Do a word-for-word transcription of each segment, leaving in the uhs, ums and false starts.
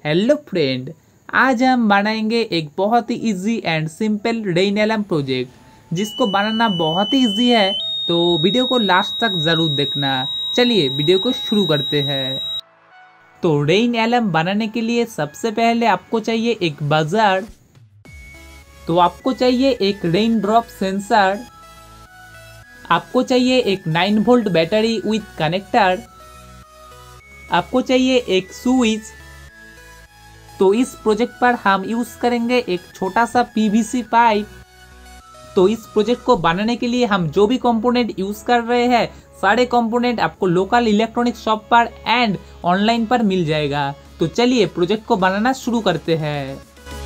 Hello friend, आज हम बनाएंगे एक बहुत ही easy and simple rain alarm project जिसको बनाना बहुत ही इजी है। तो वीडियो को लास्ट तक ज़रूर देखना। चलिए वीडियो को शुरू करते हैं। तो रेन अलार्म बनाने के लिए सबसे पहले आपको चाहिए एक बजर, तो आपको चाहिए एक रेन ड्रॉप सेंसर, आपको चाहिए एक nine volt battery with connector, आपको चाहिए एक स्विच। तो इस प्रोजेक्ट पर हम यूज करेंगे एक छोटा सा पीवीसी पाइप। तो इस प्रोजेक्ट को बनाने के लिए हम जो भी कंपोनेंट यूज कर रहे हैं सारे कंपोनेंट आपको लोकल इलेक्ट्रॉनिक शॉप पर एंड ऑनलाइन पर मिल जाएगा। तो चलिए प्रोजेक्ट को बनाना शुरू करते हैं।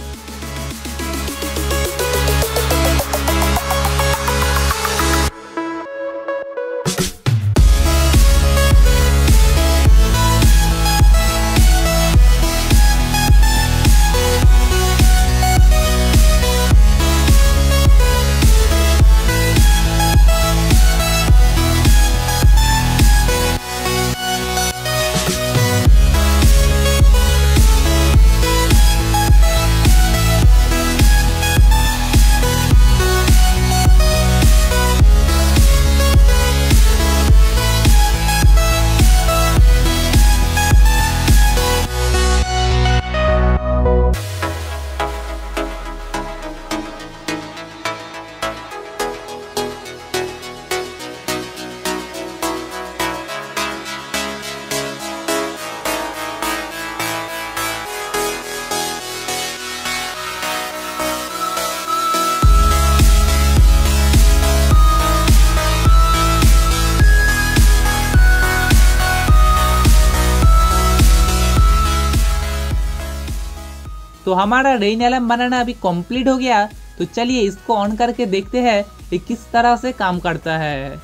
तो हमारा रेन अलार्म बनाना अभी कंप्लीट हो गया। तो चलिए इसको ऑन करके देखते हैं ये किस तरह से काम करता है।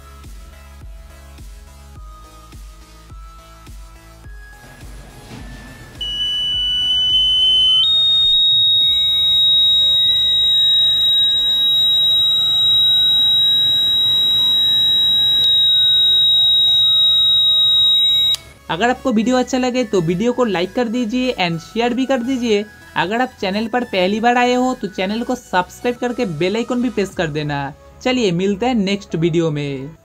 अगर आपको वीडियो अच्छा लगे तो वीडियो को लाइक कर दीजिए एंड शेयर भी कर दीजिए। अगर आप चैनल पर पहली बार आए हो तो चैनल को सब्सक्राइब करके बेल आइकन भी प्रेस कर देना। चलिए मिलते हैं नेक्स्ट वीडियो में।